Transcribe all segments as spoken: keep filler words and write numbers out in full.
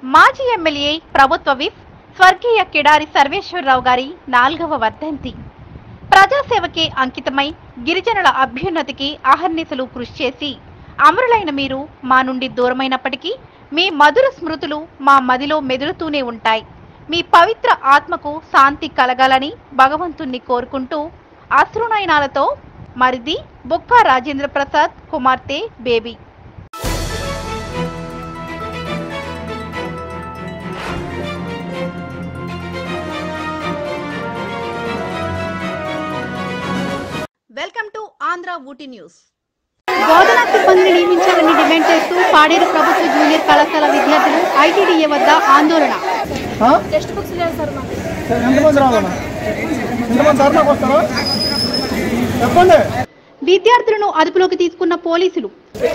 మాజీ ఎమ్మెల్యే ప్రభుత్వ విప్ స్వర్గీయ కిడారి సర్వేశ్వరరావు గారి నాలుగవ వర్ధంతి. ప్రజాసేవకే అంకితమై గిరిజనుల అభ్యున్నతికి అహర్నిశలు కృషి చేసి అమరులైన మీరు మా నుండి దూరమైనప్పటికీ మీ మధుర స్మృతులు మా మదిలో మెదులుతూనే ఉంటాయి. మీ పవిత్ర ఆత్మకు శాంతి కలగాలని భగవంతుణ్ణి కోరుకుంటూ అశ్రునయనాలతో మరిది బొక్కా రాజేంద్ర ప్రసాద్ కుమార్తె Baby. Welcome to Andhra Ooty news. బోధనా సిబ్బందిని నియమించాలని డిమాండ్ చేస్తూ పాడేరు ప్రభుత్వ జూనియర్ కళాశాల విద్యార్థులు ఐటీడీఏ వద్ద ఆందోళన. విద్యార్థులను అదుపులోకి తీసుకున్న పోలీసులు.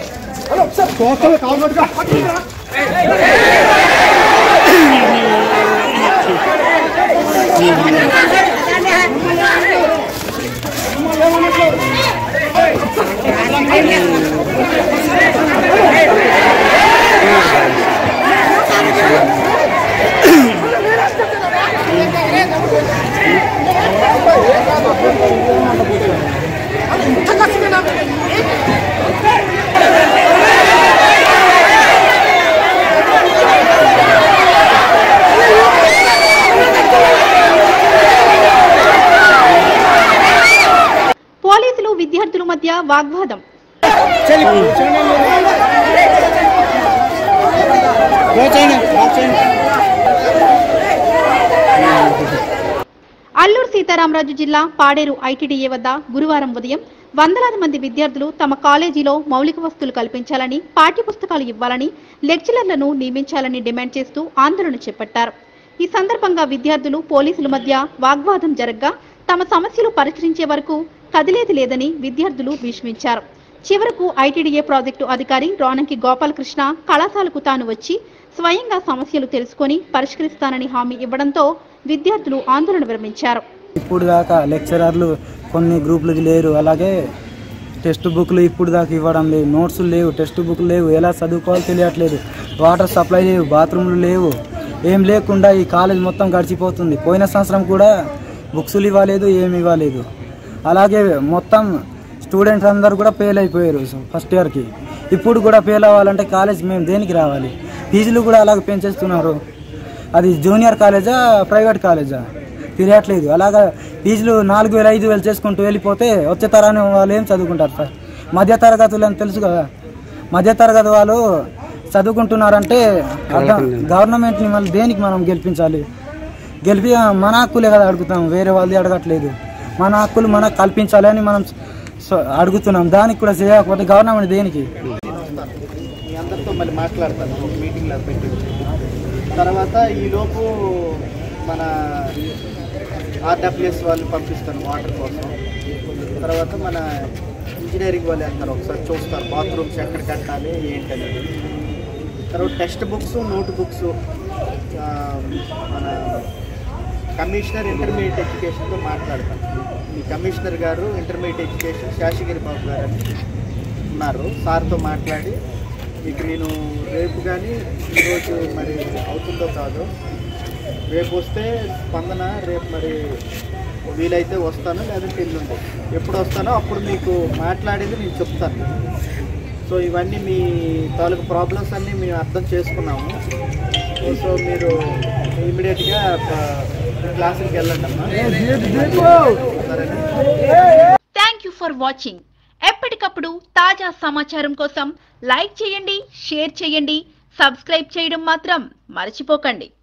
పోలీసులు విద్యార్థుల మధ్య వాగ్వాదం. అల్లూరు సీతారామరాజు జిల్లా పాడేరు ఐటీడీఏ వద్ద గురువారం ఉదయం వందలాది మంది విద్యార్థులు తమ కాలేజీలో మౌలిక వస్తువులు కల్పించాలని, పాఠ్యపుస్తకాలు ఇవ్వాలని, లెక్చరర్లను నియమించాలని డిమాండ్ చేస్తూ ఆందోళన చేపట్టారు. ఈ సందర్భంగా విద్యార్థులు పోలీసుల మధ్య వాగ్వాదం జరగ్గా తమ సమస్యలు పరిష్కరించే వరకు కదిలేది లేదని విద్యార్థులు భీష్మించారు. చివరకు ఐటీడీఏ ప్రాజెక్టు అధికారి రోనంకి గోపాలకృష్ణ కళాశాలకు తాను వచ్చి స్వయంగా సమస్యలు తెలుసుకొని పరిష్కరిస్తానని హామీ ఇవ్వడంతో విద్యార్థులు ఆందోళన విరమించారు. ఇప్పుడు దాకా లెక్చరర్లు కొన్ని గ్రూపులకి లేరు, అలాగే టెక్స్ట్ బుక్లు ఇప్పుడు దాకా ఇవ్వడం లేదు, నోట్స్లు లేవు, టెక్స్ట్ బుక్లు లేవు, ఎలా చదువుకోవాలో తెలియట్లేదు, వాటర్ సప్లై లేవు, బాత్రూమ్లు లేవు, ఏం లేకుండా ఈ కాలేజ్ మొత్తం గడిచిపోతుంది. పోయిన సంవత్సరం కూడా బుక్స్లు ఇవ్వలేదు, ఏమి ఇవ్వలేదు. అలాగే మొత్తం స్టూడెంట్స్ అందరూ కూడా ఫెయిల్ అయిపోయారు ఫస్ట్ ఇయర్కి. ఇప్పుడు కూడా ఫెయిల్ అవ్వాలంటే కాలేజ్ మేము దేనికి రావాలి? ఫీజులు కూడా అలాగే పెంచేస్తున్నారు. అది జూనియర్ కాలేజా ప్రైవేట్ కాలేజా తెలియట్లేదు. అలాగా ఫీజులు నాలుగు వేలు ఐదు వేలు చేసుకుంటూ వెళ్ళిపోతే వచ్చే తరాన్ని వాళ్ళు ఏం చదువుకుంటారు సార్? మధ్య తరగతులు అని తెలుసు కదా, మధ్య తరగతి వాళ్ళు చదువుకుంటున్నారంటే గవర్నమెంట్ని మళ్ళీ దేనికి మనం గెలిపించాలి? గెలిపి మన హక్కులే కదా అడుగుతాం, వేరే వాళ్ళది అడగట్లేదు. మన హక్కులు మనకు కల్పించాలి అని మనం అడుగుతున్నాం. దానికి కూడా చేయకపోతే గవర్నమెంట్ దేనికి? మీ అందరితో మళ్ళీ మాట్లాడతాను ఒక మీటింగ్లో పెట్టి. తర్వాత ఈలోపు మన ఆర్డబ్ల్యూఎస్ వాళ్ళు పంపిస్తారు వాటర్ కోసం. తర్వాత మన ఇంజనీరింగ్ వాళ్ళు వెళ్తారు, ఒకసారి చూస్తారు బాత్రూమ్స్ ఎక్కడ కట్టాలి ఏంటనేది. తర్వాత టెక్స్ట్ బుక్స్, నోట్ బుక్స్ మన కమిషనర్ ఇంటర్మీడియట్ ఎడ్యుకేషన్తో మాట్లాడతాను. ఈ కమిషనర్ గారు ఇంటర్మీడియట్ ఎడ్యుకేషన్ శేషగిరి బాబు గారు అని ఉన్నారు. సార్తో మాట్లాడి మీకు నేను రేపు కానీ ఈరోజు మరి అవుతుందో కాదో, రేపు వస్తే స్పందన, రేపు మరి వీలైతే వస్తాను, లేదంటే ఎల్లుండి ఎప్పుడు వస్తానో అప్పుడు మీకు మాట్లాడేది నేను చెప్తాను. సో ఇవన్నీ మీ తాలూకు ప్రాబ్లమ్స్ అన్నీ మేము అర్థం చేసుకున్నాము. సో మీరు ఇమీడియట్గా క్లాసులకు వెళ్ళండి అమ్మా. Thank you for watching. ఎప్పటికప్పుడు తాజా సమాచారం కోసం లైక్ చేయండి, షేర్ చేయండి, సబ్స్క్రైబ్ చేయడం మాత్రం మర్చిపోకండి.